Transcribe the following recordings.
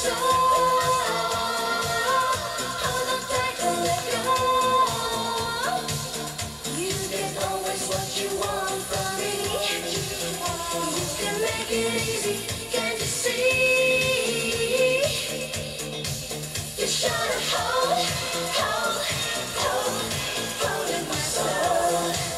Hold on tight, don't let go. You get always what you want from me. You can make it easy, can't you see? You should hold, hold, hold, hold in my soul.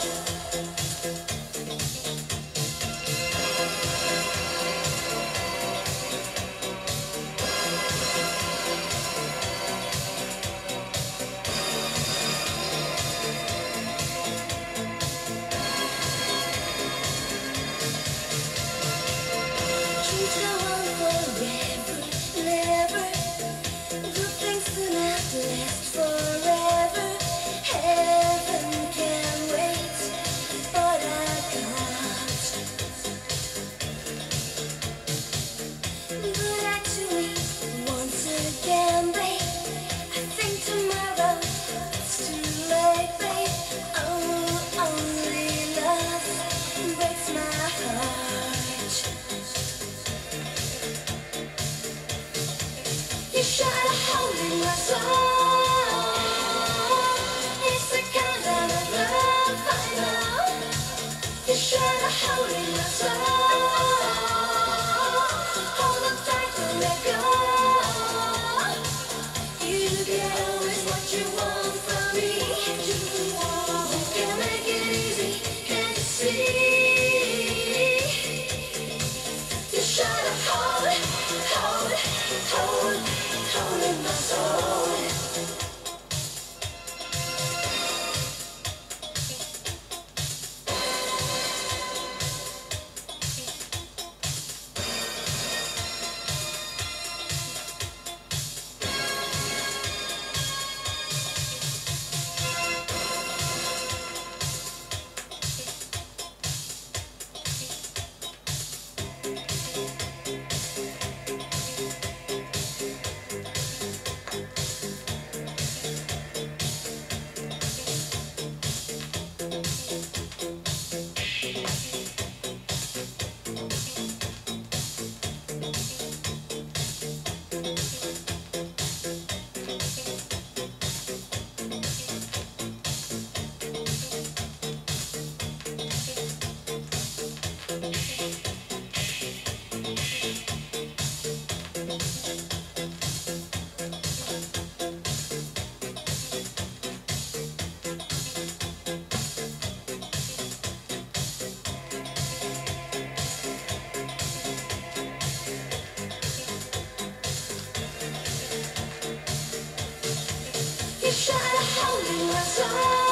Dreams go on forever, never. Good things do not last forever. Heaven can wait, but I can't. But actually, once again, babe, I think tomorrow it's too late, babe. Oh, only love breaks my heart. You should hold in my soul. It's the kind of love I know. You should hold in my soul. Hold on tight, don't let go. You get always what you want from me. You can make it easy, can't you see? You should hold, hold, hold, hold in my soul. You should hold in my soul.